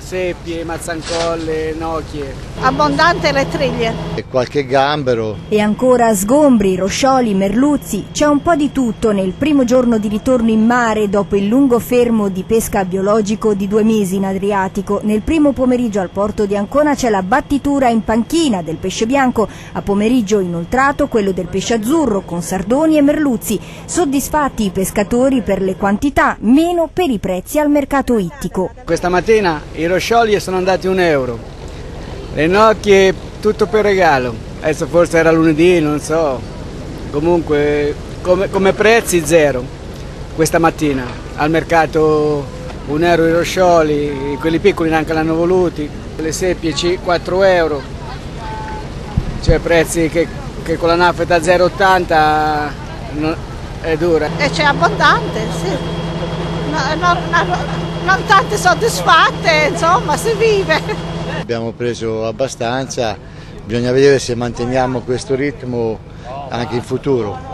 seppie, mazzancolle, nocchie. Abbondante le triglie. E qualche gambero. E ancora sgombri, roscioli, merluzzi, c'è un po' di tutto nel primo giorno di ritorno in mare dopo il lungo fermo di pesca biologico di 2 mesi in Adriatico. Nel primo pomeriggio al porto di Ancona c'è la battitura in panchina del pesce bianco, a pomeriggio inoltrato quello del pesce azzurro con sardoni e merluzzi. Soddisfatti i pescatori per le quantità, meno per i prezzi al mercato ittico. Questa mattina i roscioli sono andati €1, le nocchie tutto per regalo, adesso forse era lunedì, non so, comunque come prezzi zero questa mattina, al mercato €1 i roscioli, quelli piccoli neanche l'hanno voluti, le seppie €4, cioè prezzi che con la naffeta 0,80 è dura. E c'è abbondante, sì. Non tante soddisfatte, insomma, si vive. Abbiamo preso abbastanza, bisogna vedere se manteniamo questo ritmo anche in futuro.